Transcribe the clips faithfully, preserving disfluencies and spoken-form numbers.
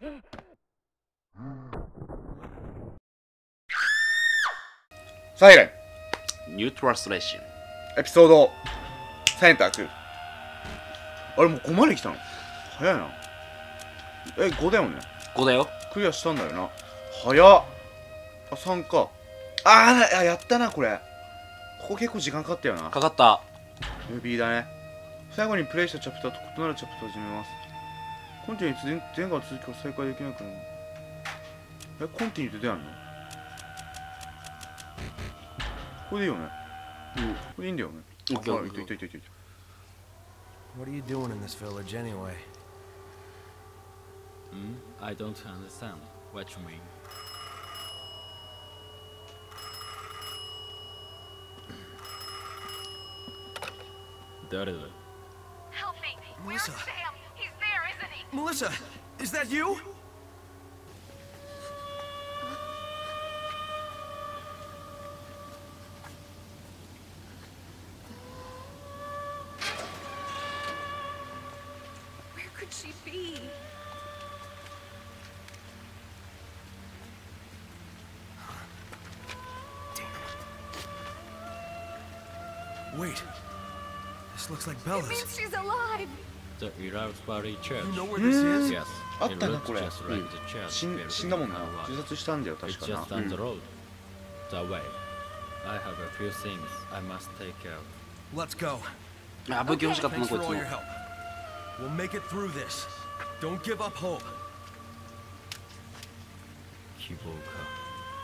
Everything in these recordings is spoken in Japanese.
サイレンニュートラストレーションエピソード選択。あれもうごまで来たの早いな。え、ごだよね。 ごだよ。 クリアしたんだよな。早っ。あ、さんか。あーあ、やったなこれ。ここ結構時間かかったよな。 かかった。 ムービーだね。最後にプレイしたチャプターと異なるチャプターを始めます。コンティニューに前後の続きを再開できなくなる。え、コンティニューってどうやんの？これでいいよね。 うん。 これでいいんだよね。 オッケーオッいケー。 たいたいたいた。 What are you doing in this village anyway? Hmm? I don't understand what you mean.誰だ? Help me! Melissa. Where's Sam? He's there, isn't he? Melissa, is that you? Where could she be? Wait. This looks like It Bella's. means she's alive! The Iraqbari Church. You know where this is? Yes. あっ It たな looks これ。 just like the church 死ん where 死んだもんな。 people are 自殺したんだよ It's 確か just な。 down the road. That way. I have a few things I must take care of. Let's go. あ、武器欲しかったな Thanks こい for つ all も。 your help. We'll make it through this. Don't give up hope. 希望か。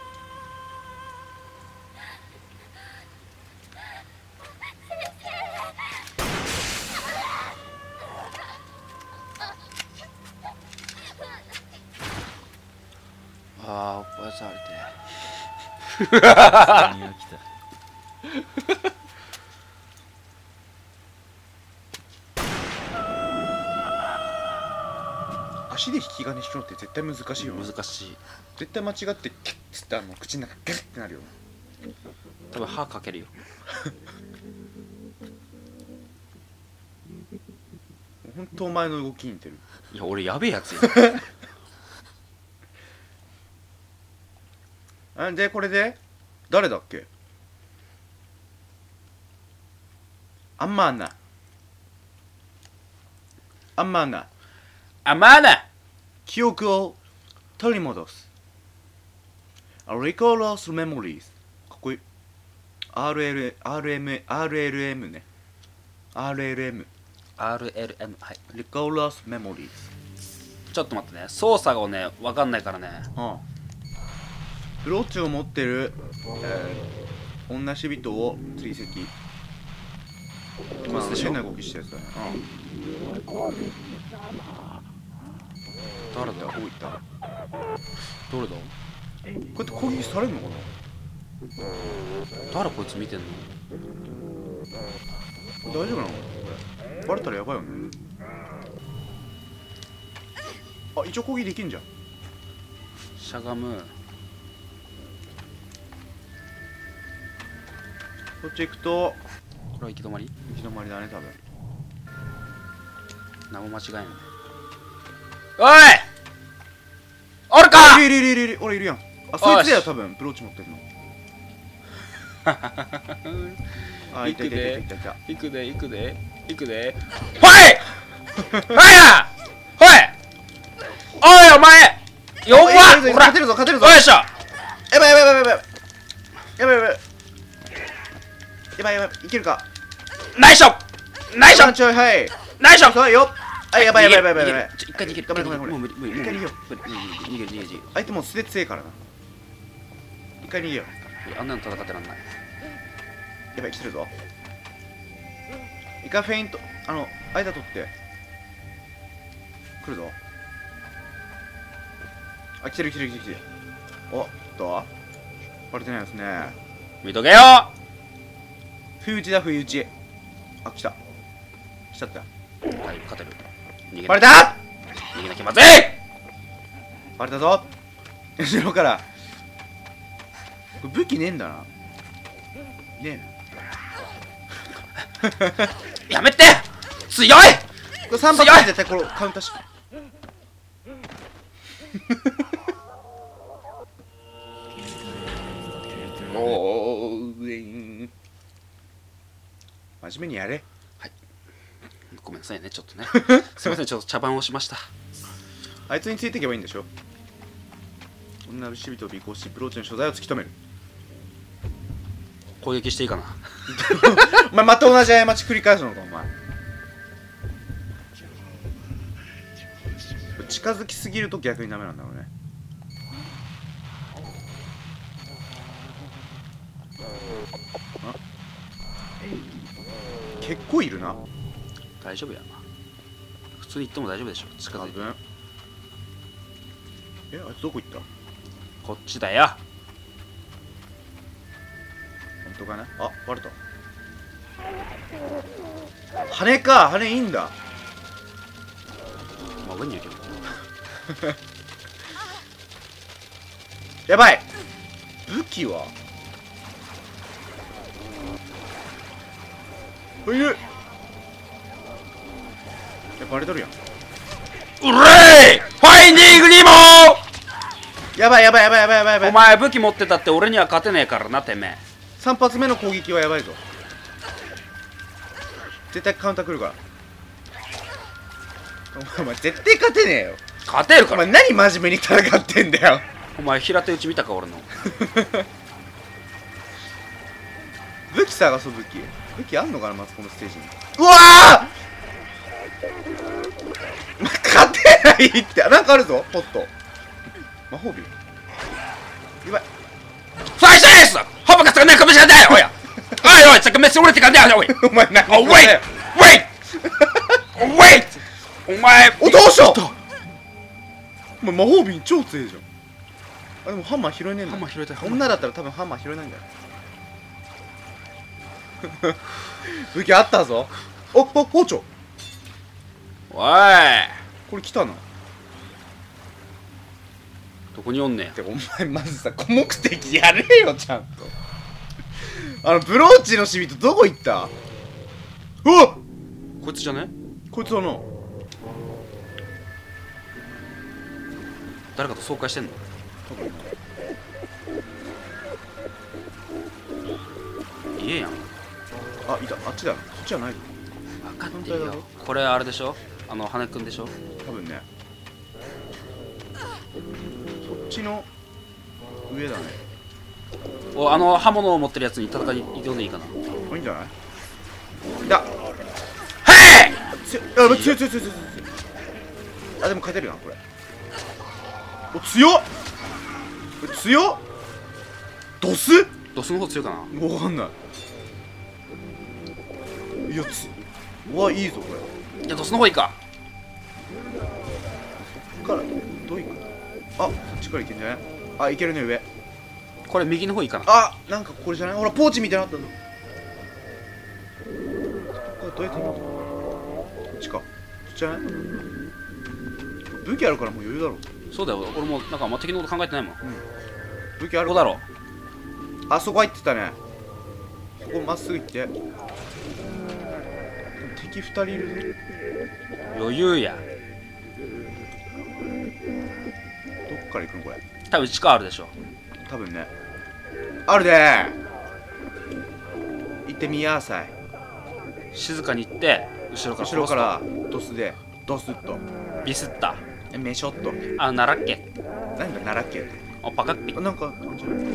ああ、おやつありて。 何が来た。 足で引き金引くのって絶対難しいよ。 難しい。 絶対間違ってキュッつってあの口の中ギュッってなるよ。 多分歯かけるよ。 ほんとお前の動きに似てる。 いや、俺やべえやつや。 あでこれで誰だっけ？アンマーナ。アンマーナ。 あ、まだ記憶を取り戻す。Recall lost memories。かっこいい。アールエル、アールエム、アールエルエム ね。アールエルエム。 アールエルエム、はい。 Recall lost memories。 ちょっと待ってね。操作がね、わかんないからね。 はあ。ブローチを持ってる、えー、女死人を追跡。まあ、変な動きしたやつだね。 誰だ？ どこ行った？ どれだ？ こうやって攻撃されるのかな？ 誰こいつ見てんの？ 大丈夫なの？これバレたらやばいよね。あ、一応攻撃できんじゃん。 しゃがむ。 こっち行くとこれは行き止まり？ 行き止まりだね多分。 何も間違いない。おい！おるか！ いるいるいるいる、俺いるやん。あ、そいつだよ多分ブローチ持ってるの。あ、いたいたいたいたいた。 行くで行くで行くで。ほい！ほいや！ほい！おいお前！弱っ！ほら！ 勝てるぞ勝てるぞ。 よいしょ！ やばいやばいやばいやばいやばいやばいやばいやばいやばい、いけるか。 ナイスショット！ナイスショット！ ちょい、はい。 ナイスショット！ はいよ。あ、やばいやばいやばいやばいやばい。 一回逃げる。 ごめんごめんごめん。 もう無理無理無理。 一回逃げよう。 逃げる逃げる逃げる。 相手もう素で強いからな。一回逃げよう。 あんなの戦ってらんない。 やばい、来てるぞ。一回フェイント、あの、間取って。来るぞ。あ、来てる来てる来てる来てる。おっと。バレてないですね。 見とけよ！ 不意打ちだ、不意打ち。あ、来た。来ちゃった。 はい、勝てる。逃げバレた！ 逃げなきゃまずい！ バレたぞ。後ろから。これ武器ねえんだな。ねえな。 やめて！強い！ これさん発で絶対これカウンターし。 おー、真面目にやれ。 ごめんなさいね、ちょっとね。すいません、ちょっと茶番をしました。 あいつについていけばいいんでしょ。女の死人を尾行しブローチの所在を突き止める。 攻撃していいかな。 お前また同じ過ち繰り返すのかお前。近づきすぎると逆にダメなんだろうね。あ、結構いるな。 大丈夫やな。普通に行っても大丈夫でしょ。近づいて。 多分。え、あいつどこ行った？ こっちだよ。 本当かな。あ、バレた。羽か、羽いいんだ。 まあ上にいるけど。 やばい。武器は？いる。え、バレとるやん。 うれい！ファインディングニモやばいやばいやばいやばいやばいやばー！ い。 お前武器持ってたって俺には勝てねえからな、てめえ。 さん発目の攻撃はやばいぞ。絶対カウンター来るから。お前絶対勝てねえよ。 勝てるから。 お前何真面目に戦ってんだよ。 お前平手打ち見たか、俺の。 武器探そう。武器武器あんのかな、まずこのステージに。うわー勝てないって。なんかあるぞ、ポット魔法瓶。やばい。 Flash this! Hoppas att jag kommer köra där, oj! Oj, oj, så kommer jag slå lite grann där, oj! お前何 Oh, wait! Wait! Oh, wait! お前、 おどうしたお前魔法瓶超強いじゃん。あ、でもハンマー拾えねえんだ。 ハンマー拾えたよ。 女だったら多分ハンマー拾えないんだよ。武器あったぞ。おっ、お、包丁。 おい、 これ来たな。 どこにおんねん。 てかお前まずさ、小目的やれよちゃんと。あのブローチの死人どこ行った？うわっ、 こいつじゃね？ こいつだな。 誰かと相会してんの？家やん。 あ、いた。あっちだ。そっちじゃないぞ。 分かってるよ。これあれでしょ？あの羽根くんでしょ？ 多分ね。そっちの上だね。 お、あの刃物を持ってるやつに戦いに挑んでいいかな。 いいんじゃない？いた。 へい！ 強い。あ、強い強い強い強い強い。あ、でも勝てるなこれ。お、強っ。強っ。ドス？ ドスの方強いかな。 わかんない。いや、つうわ、いいぞこれ。 いや、ドスの方いいか。 そっからどういく？あ、そっちからいけんじゃない？あ、いけるね上。 これ右の方いいかな。 あ、なんかこれじゃない？ほらポーチみたいなのあったぞ。これどうやって行くの？こっちか。こっちじゃない？武器あるからもう余裕だろ。 そうだよ、俺もなんかあんま敵のこと考えてないもん。 武器あるどこだろう。 あそこ入ってたね。そこまっすぐ行って。敵ふたりいるぞ。 余裕や。 どっから行くのこれ。 多分地下あるでしょ。 多分ね。あるね。行ってみやさい。 静かに行って後ろから殺すと後ろからドスでドスッとビスった。 えメショッと。 あ、奈良っけ。 なんだ奈良県。 あ、バカッピ。 あ、なんかあんじゃない？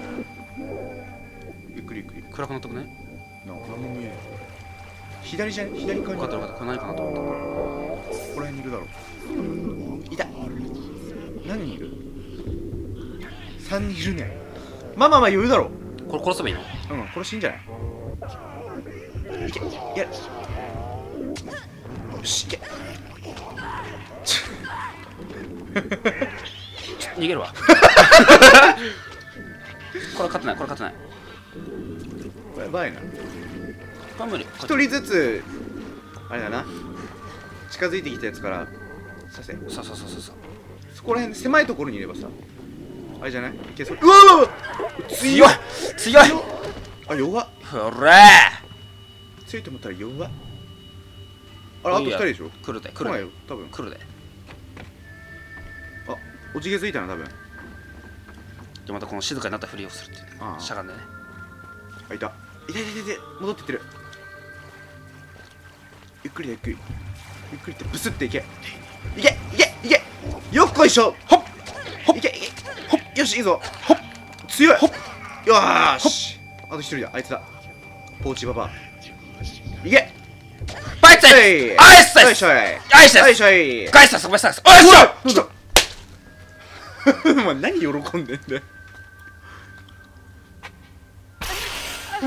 ゆっくりゆっくり。 暗くなっとくね。 なんか何も見えない。左じゃね？左側に。 分かった分かった。これ何かなと思った。 ここら辺にいるだろう。いた。何人いる？さんにんいるね。まあまあまあ余裕だろう。 これ殺せばいいの？ うん、殺しいいんじゃない？いけ、やる。よし、いけ。 逃げるわ。これ勝てない、これ勝てない。 やばいな。 これ無理。 一人ずつあれだな。近づいてきたやつからさせ。 そうそうそうそうそう。 そこら辺狭いところにいればさ、あれじゃない？いけそう。うわうわうわ強い強い。 あ、弱っ。 ほら強いと思ったら弱っ。あれ、あとふたりでしょ？ 来るで来来ないるでよ多分。 来るで。 おじけづいたな多分。 でまたこの静かになったふりをするっていうね。 ああしゃがんでね。 あいた。いたいたいたいた。戻ってってる。ゆっくりだゆっくり。ゆっくりってブスっていけ。いけいけいけ。よっこいしょ。ほっほっいけいけ。ほっよしいいぞ。ほっ強い。ほっよーし。あと一人だあいつだ。ポーチババア。いけ。 バイツはいアイスよいしょい。 アイスよいしょい。 ガイスガイスガイスおいしょ。 ちょっとお前何喜んでんだよ。うん。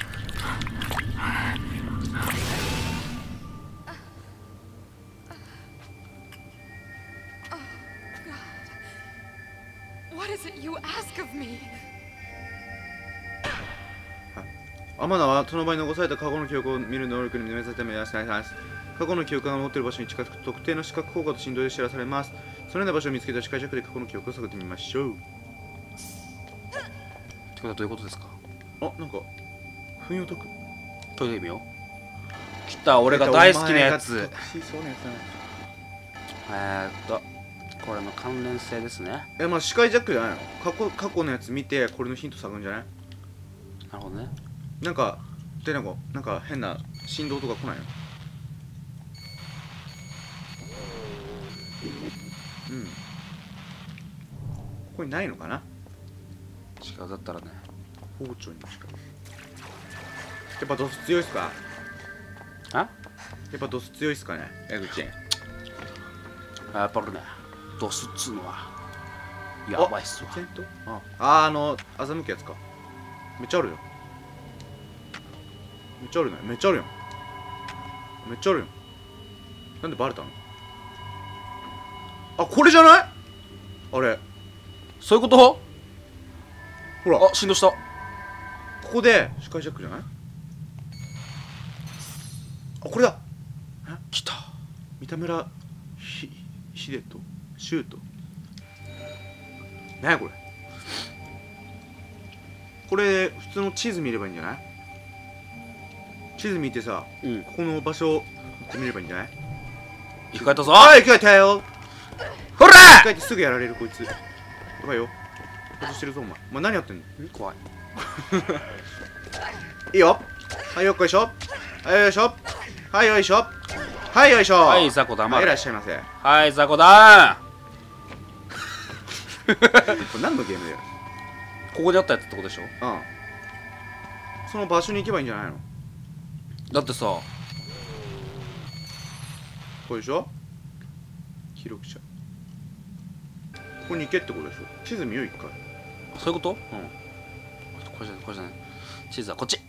What is it you ask of me? アマナはその場に残された過去の記憶を見る能力に目指すためにいらっしゃいます。過去の記憶が持っている場所に近づくと特定の視覚効果と振動で知らされます。そのような場所を見つけた視界弱で過去の記憶を探ってみましょう。 ってことはどういうことですか？ あ、なんか糞を解く。 トイレ見よう。来た、俺が大好きなやつ。 そうなやつだね。 えーっとこれの関連性ですね。 え、まあ視界弱じゃないの？過去過去のやつ見てこれのヒント探るんじゃない？ なるほどね。 なんかでなんかなんか変な振動とか来ないの？うん。ここにないのかな？ 違うだったらね。 包丁に近い。やっぱドス強いっすか？ あ？ やっぱドス強いっすかね？江口。 やっぱりね、ドスっつうのはやばいっすわ。 戦闘？ああ、あの欺くやつか。めっちゃあるよ。めっちゃあるね。めっちゃあるよ。めっちゃあるよ。なんでバレたの？あ、これじゃない？あれ。 そういうこと？ ほら。 あ、振動した。 ここで視界ジャックじゃない？あ、これだ。え？ 来た。 三田村ひ秀人シュート。何やこれ？これ普通の地図見ればいいんじゃない？地図見てさ、 うん。 ここの場所行ってみればいいんじゃない？ 生き返ったぞ。 あ、生き返ったよ。 ほら生き返ってすぐやられるこいつ。やばいよ。外してるぞお前。お前何やってんの？ 怖い。 いいよ。はいよっこいしょ。はいよいしょ。はいよいしょ。はいよいしょ。 はい雑魚黙れ。 はいいらっしゃいませ。こはい雑魚だれ何のゲームだよ。 ー。ここでやったやつってことでしょ？ うん。その場所に行けばいいんじゃないの？ だってさ、 これでしょ？記録者。ここに行けってことでしょ？地図見よう一回。 そういうこと？ うん。 これじゃない、これじゃない。地図はこっち。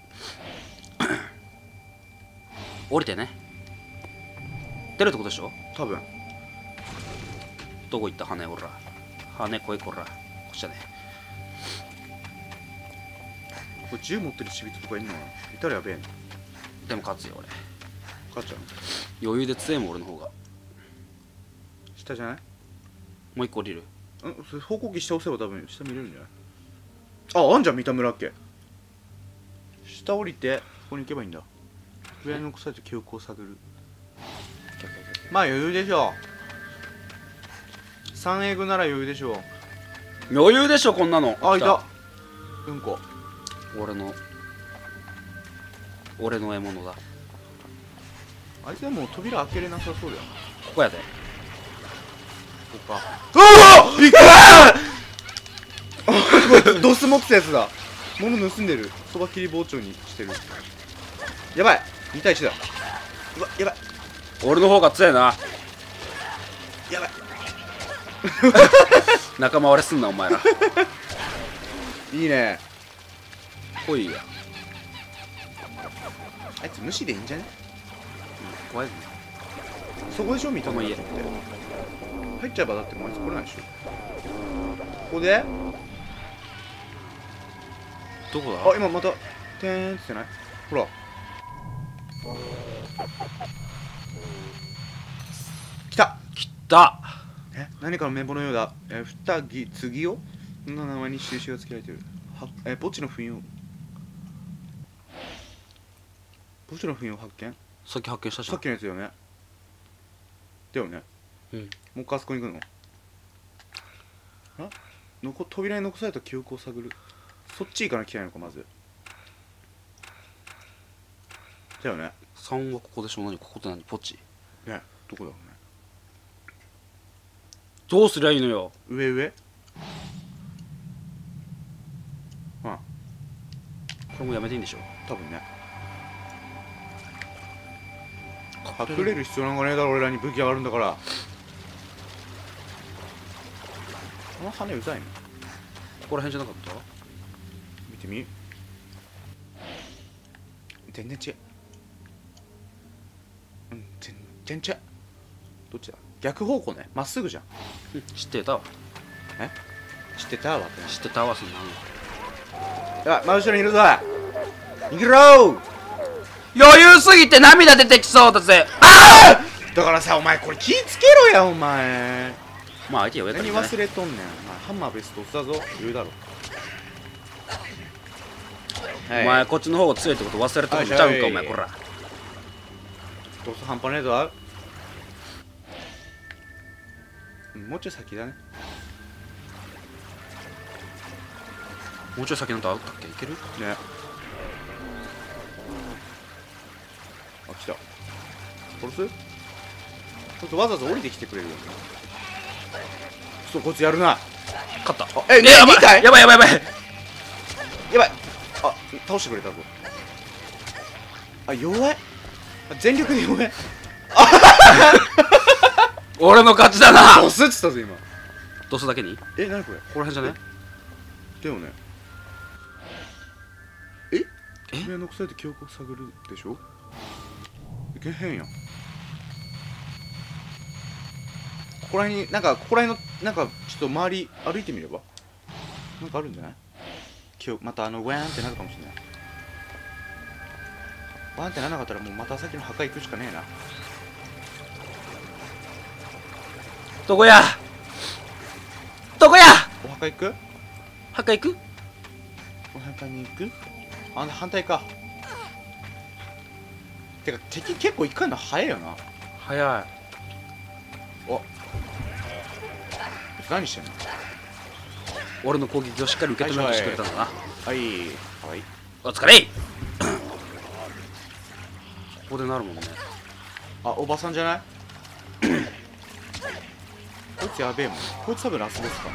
降りてね。出るってことでしょ？ 多分。 どこ行った羽おら。羽来いこら。こっちだね。 これ銃持ってるちびつとかいんの？いたらやべえな。 でも勝つよ俺。 勝っちゃうの？ 余裕で強いもん俺の方が。 下じゃない？ もう一個降りる。 うん、それ方向機下押せば多分下見れるんじゃない？あ、あんじゃん三田村っけ。下降りてここに行けばいいんだ。上に残された記憶を探る。まあ余裕でしょう。三英語なら余裕でしょう。 余裕でしょこんなの。 あ、い来た。うんこ。 俺の俺の獲物だ。 あいつはもう扉開けれなさそうだよ。 ここやで。 ここか。うわっびっくりドス持ってたやつだ。物盗んでる。そば切り包丁にしてる。やばい。に対いちだ。うわ、やばい。 俺の方が強いな。 やばい。 仲間割れすんなお前ら。 いいね。 来いや。 あいつ無視でいいんじゃね？ 怖いね。 そこでしょ見た目って。 この入っちゃえばだってもうあいつ来れないでしょ。ここでどこだ？ あ、今またてーんってない？ほら来た。 来た。 え、何かの名簿のようだ。え、ふたぎ次をそんな名前に印がつけられている。はえ、墓地の糞を墓地の糞を発見。 さっき発見したじゃさっん。 きのやつだよね。だよね。 うん。 もう一回あそこに行くの？ のこ扉に残された記憶を探る。そっち行かなきゃいけないのかまず。だよね。 さんはここでしょ。何ここって何？ポチ？ ね、どこだろうね。 どうすりゃいいのよ。 上上。うん。 これもうやめていいんでしょ。 多分ね。隠れる必要なんかねえだろ、俺らに武器があるんだから。この羽うざいの。 ここら辺じゃなかった？ 見てみ。全然違う。うん、全然違う。どっちだ？逆方向ね。まっすぐじゃん。 うん、知ってたわ。 え？知ってたわってね。 知ってたわ、そんなの。 あ、真後ろにいるぞ。逃げろー。 余裕すぎて涙出てきそうだぜ。ああ！だからさ、お前これ気ぃつけろや、お前。 まあ相手は上から何忘れとんねん。お前ハンマーベスト押すだぞ。言うだろ。 お前こっちの方が強いってこと忘れとんちゃうんか、お前こら。 どうせ半端ねえぞ。うん、もうちょい先だね。 もうちょい先なんてあったっけ？いける？ ね。あ、来た。殺す？ちょっとわざわざ降りてきてくれるよ。ちょっとこいつやるな。 勝った。 あ、え、ね、 やばいにかいやばいやばいやばいやばい。あ、倒してくれたぞ。あ、弱い。あ、全力で弱い。 俺の勝ちだな。 ドスっつったぞ今。 ドスだけに？ え、なにこれ？ ここら辺じゃね？ だよね。え？ え？ 上残されて記憶を探るでしょ？いけへんやん。ここら辺に、なんか、ここら辺の、なんか、ちょっと周り歩いてみればなんかあるんじゃない？今日、またあの、ワーンってなるかもしれない。ワーンってならなかったらもうまたさっきの墓行くしかねえな。 どこや？どこや？ お墓行く？ 墓行く？ お墓に行く？あ、反対か。てか、敵結構一回の早いよな。 早い。 お、何してんの？ 俺の攻撃をしっかり受け止めようとしてくれたんだな。 はい、はい。 お疲れ。ここでなるもんね。 あ、おばさんじゃない？こいつやべえもん。こいつ多分ラスボスかな。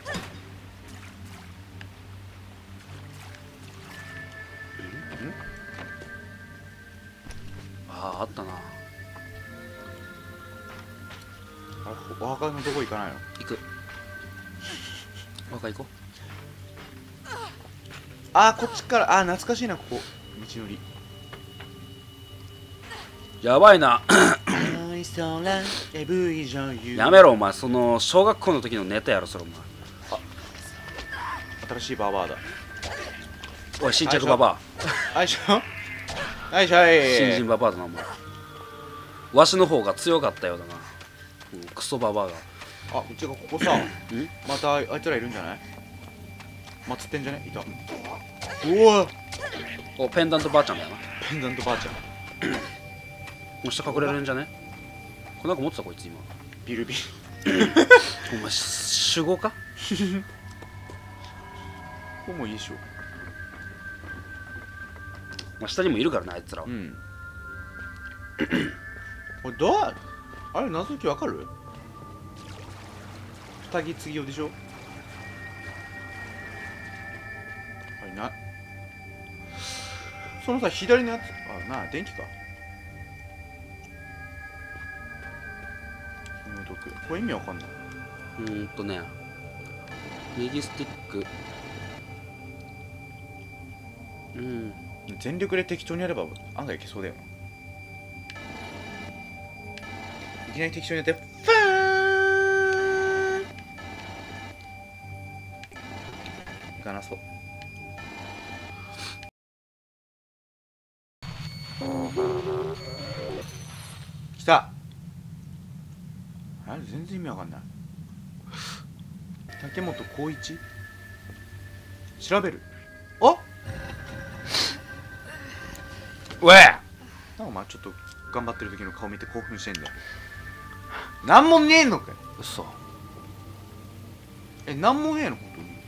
ああ、あったな。 あれ、お墓のとこ行かないの？ 行く。お墓行こあー、こっちから。あー、懐かしいな、ここ。道のり。 う。やばいな。やめろお前、その小学校の時のネタやろそれお前。 新しいババアだ。 おい新着ババあいしょあいしょア。 い。 新人ババアだなお前。わしの方が強かったようだな。うん、クソババアが。 あ、うちがここさ、またあいつらいるんじゃない？祀ってんじゃね？いた。うわ、 お、ペンダントばあちゃんだよな。 ペンダントばあちゃん。 もう下隠れるんじゃね？これなんか持ってたこいつ今。 ビルビル。 お前守護か？ ここもいいでしょ。 まあ下にもいるからなあいつらは。 うん。これどう？あれ謎解きわかる？二木継ぎ用でしょ？あれな。そのさ左のやつ、あ、なあ電気か。紐解く。これ意味わかんない。 うーんとね、右スティック。うん。 全力で適当にやれば案外いけそうだよな。いきなり適当にやってファーンいかなそう。来た。あれ全然意味わかんない。竹本浩一調べる。あ、 おいなんかお前ちょっと頑張ってる時の顔見て興奮してんだよ。なんもねえのかよ。 嘘。 え、なんもねえの本当に。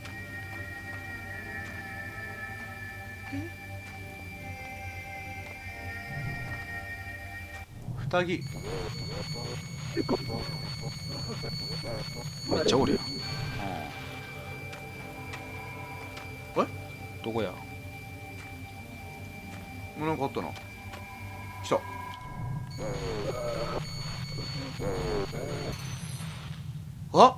え二木。 めっちゃおるやん。 えどこや。 もうなんかあったな。来た。あ、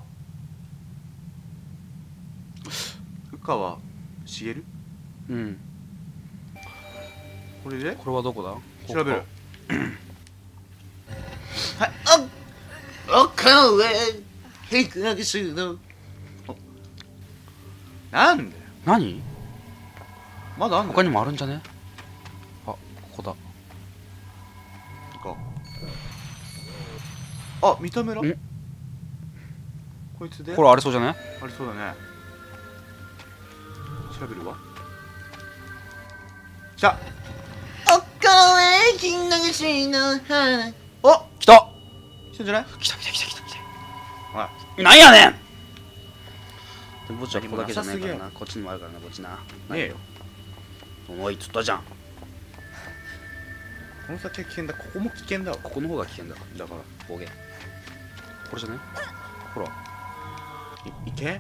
宇川茂。 うん。 これでこれはどこだ。 調べる。 こはい、あ、岡上ヘイクナギスの。なんだよ。 何。 まだあんの。 他にもあるんじゃね。あ、ここだ。 か。あ、三田村。 んこいつで。 これありそうじゃね。 ありそうだね。調べるわ。来た。岡上金のしの花。お、 来た。 来たんじゃない。 来た来た来た来た来た。 はなんやねん。でもこっちはここだけじゃないから何もな。こっちにもあるからな、こっちな。 ねえよ。 おいっつったじゃん。 この先は危険だ。ここも危険だわ。 ここの方が危険だ。 だからボケ。これじゃね。ほら。 い、いけ。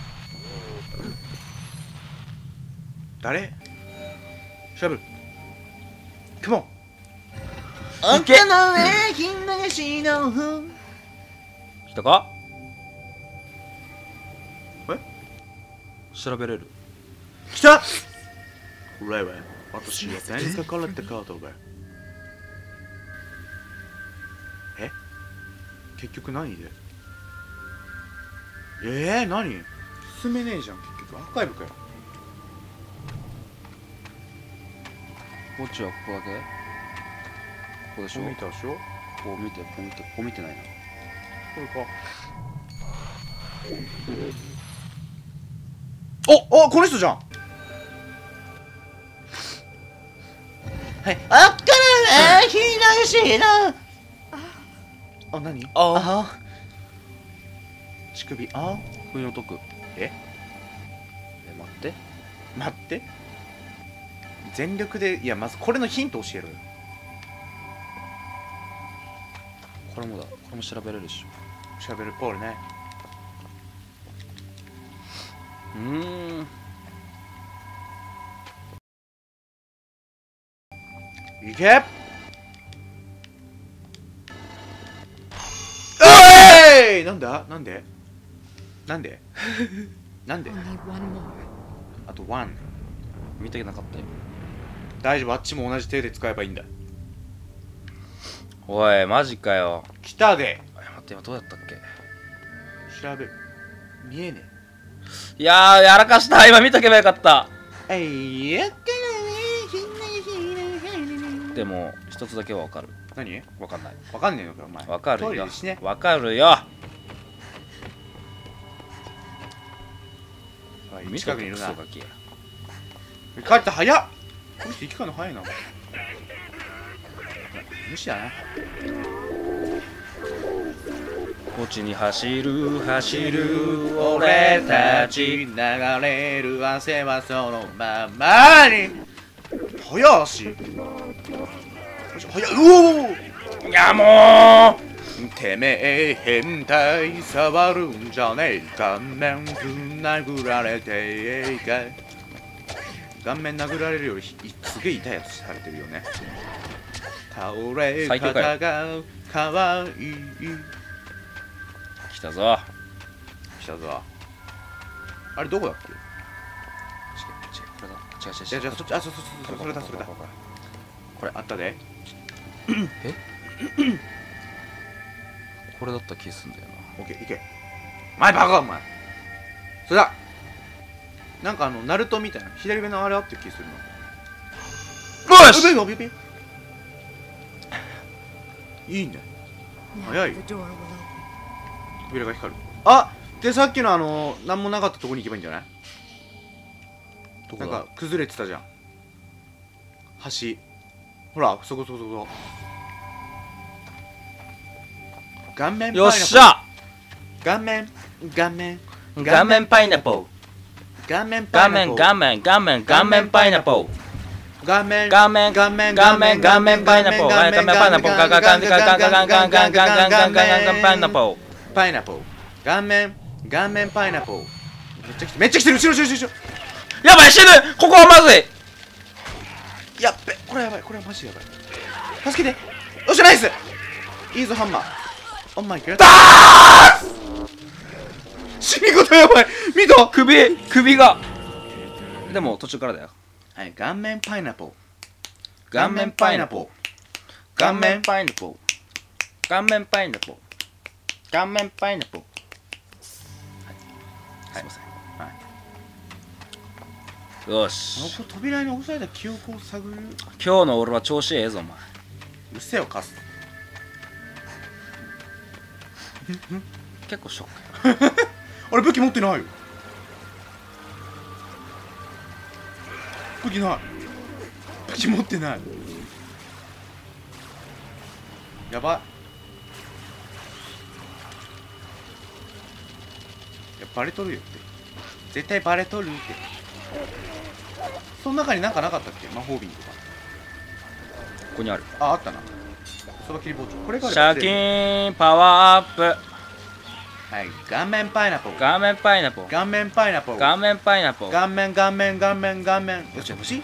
誰。調べる。クモン。 いけ。 の上金流しの風。 来たか。 え。 調べれる。 来た。これは私が何かからったカードが。え。結局何で。えー、何。進めねえじゃん。結局アーカイブかよ。 こっちはここだけ。ここでしょ。 見たでしょ。 こう見て、こう見て、こう見てないな。 これか。お、お、この人じゃん。はい。あっからね、ひなしな。あ、何。 ああ。乳首、あ。 不意の解く。 え。 え、待って。 待って。全力で、いや、まずこれのヒント教えろよ。 これもだ。これも調べれるでしょ。 しゃべるポールね。 うーん。 いけ。おい、なんだなんでなんでなんで。 Only one more. あとワン。 見てなかったよ。 大丈夫、あっちも同じ手で使えばいいんだ。 おい、マジかよ。 来たで。 あ、待って、今どうやったっけ。 調べる。見えねいやー、やらかした。今見とけばよかった。 え。いやっでも一つだけはわかる。 何。 わかんない。 わかんねえのかお前。 わかるよトイレでしね。 わかるよ。 はい、近くにいるな。 クソガキや。 帰った早っ。この人生き返るの早いな。無視だな。 こっちに走る走る俺たち流れる汗はそのままに。早足。早っ。うお。 いやもうてめえ変態触るんじゃねえ。顔面ぶん殴られていいかい。顔面殴られるよりすげえ痛いやつされてるよね。倒れ方がかわいい。 来たぞ。 来たぞ。あれどこだっけ。 違う違う、これだ。違う違う違う。 いやじゃあそっち、あ、そそそそれだそれだ。これあったで。 えこれだった気すんだよな。 オッケー、いけ。前バカお前。それだ。なんかあのナルトみたいな左上のあれあって気するの。 よし。 ビビビビいいね。 Now Aye, aye. the door will open. 扉が光る。あ、でさっきのあの何もなかったとこに行けばいいんじゃない。 どこだ。 なんか崩れてたじゃん橋。ほらそこそこそこ。顔面よっしゃ。 顔面顔面顔面パイナポー顔面パ顔イナポー面顔面顔面顔面パイナポー顔面顔面顔面顔面顔面パイナポー顔面パイナポーガガガンガガンガガンガガンガンガンガンガンガンパイナポーパイナポー顔面顔面パイナポーめっちゃ来てめっちゃ来てる後ろ後ろ後ろやばい死ぬここはまずいやっべこれやばいこれはマジでやばい助けてよっしゃナイスいいぞハンマーオンマイクあー死に方やばい見た首首がでも途中からだよはい顔面パイナポー顔面パイナポー顔面パイナポー顔面パイナポー顔面パイナポーすいませんはいよしこれ扉に押さえた記憶を探る今日の俺は調子ええぞお前うっせよカス結構ショックあれ武器持ってないよ武器ない武器持ってないやばいいやバレとるよって絶対バレとるってその中になんかなかったっけ魔法瓶とかここにあるああったなそば切り包丁これがあれシばャキーンパワーアップはい顔面パイナポー顔面パイナポー顔面パイナポー顔面パイナポー顔面顔面顔面顔面よし欲しい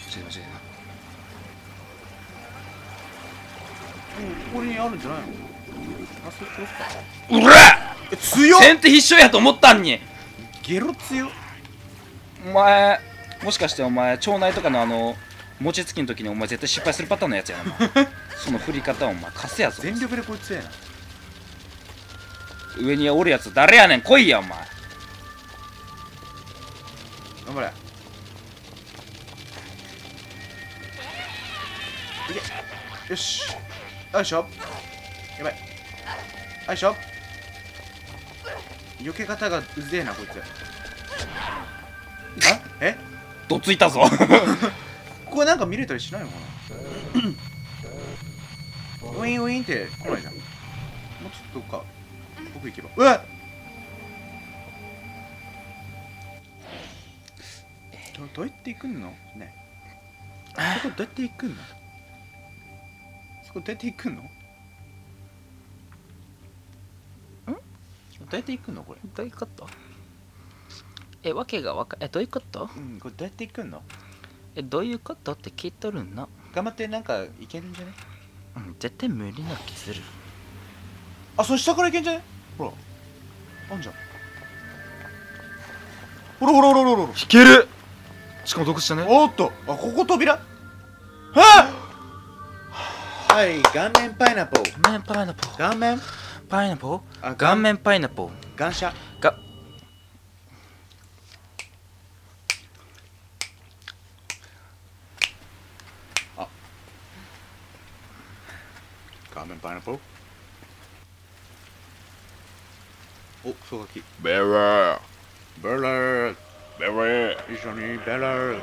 ここにあるんじゃないのあそこかうらえ強っ先手必勝やと思ったんにゲロ強っお前もしかしてお前腸内とかのあの餅つきの時にお前絶対失敗するパターンのやつやなお前その振り方はお前カスやぞ全力でこいつやな上におるやつ誰やねん来いやお前頑張れいけよしよいしょやばいよいしょ避け方がうぜえなこいつあえどついたぞここなんか見れたりしないのかなウィンウィンって来ないじゃんもうちょっとか僕行けばうわっどどうやって行くのねそこどうやって行くのそこどうやって行くのんどうやって行くのこれどういうことえわけがわかえどういうことうんこれどうやって行くのえどういうことって聞いとるの頑張ってなんか行けるんじゃねうん絶対無理な気するあそれ下から行けんじゃねほらあんじゃんほらほらほらほらほらいけるしかも毒したねおっとあここ扉はあはい顔面パイナポー顔面パイナポー顔面パイナポーあ顔面パイナポー感謝が顔面パイナポーおクソガキベラーベラーベラー一緒にベラー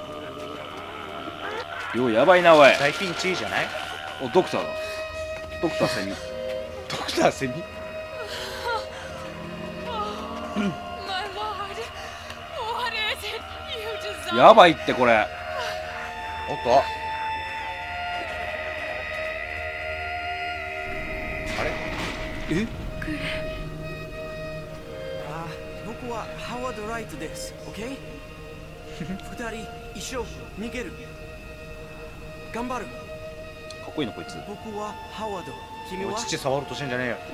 ようやばいなおい大ピンチじゃないおドクターだドクターセミドクターセミ My lord, what is it you desire? やばいってこれおっとあれえあ僕はハワード・ライトです OK? 二人一緒逃げる頑張るかっこいいのこいつ僕はハワード君はおい父触ろうとしてんじゃねえよ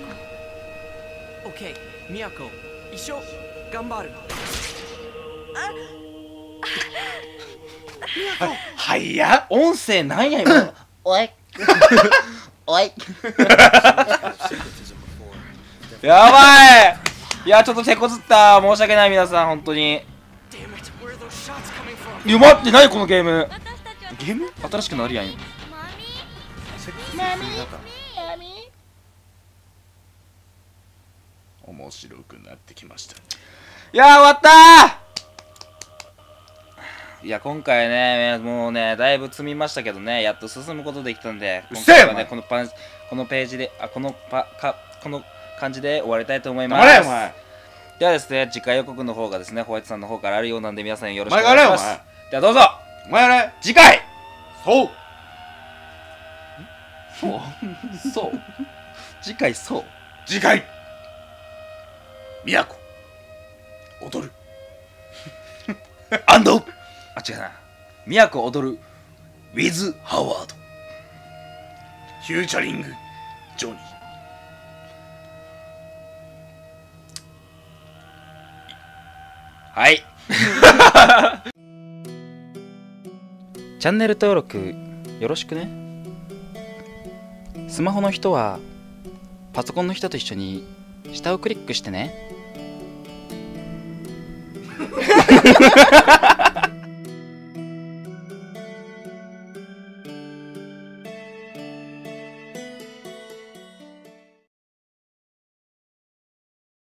OK ミヤコ一緒頑張るはいや音声なんや今おいおいやばいいやちょっと手こずった申し訳ない皆さん本当に Damn it, where are those shots coming from? いや待って何このゲームゲーム新しくなるやん面白くなってきましたいや終わったーいや今回ねもうねだいぶ積みましたけどねやっと進むことできたんでうっせえ今回はねお前このパンこのページであこのパかこの感じで終わりたいと思いま黙れおす前ではですね、次回予告の方がですね、ホワイトさんの方からあるようなんで、皆さんよろしくおお願いします。 前がやれよではどうぞお前やれ次回そうそうそう次回そう次回都踊るアンドあ、違うな。都踊る with ハワード。 フューチャリングジョニーはいチャンネル登録よろしくね。スマホの人はパソコンの人と一緒に下をクリックしてね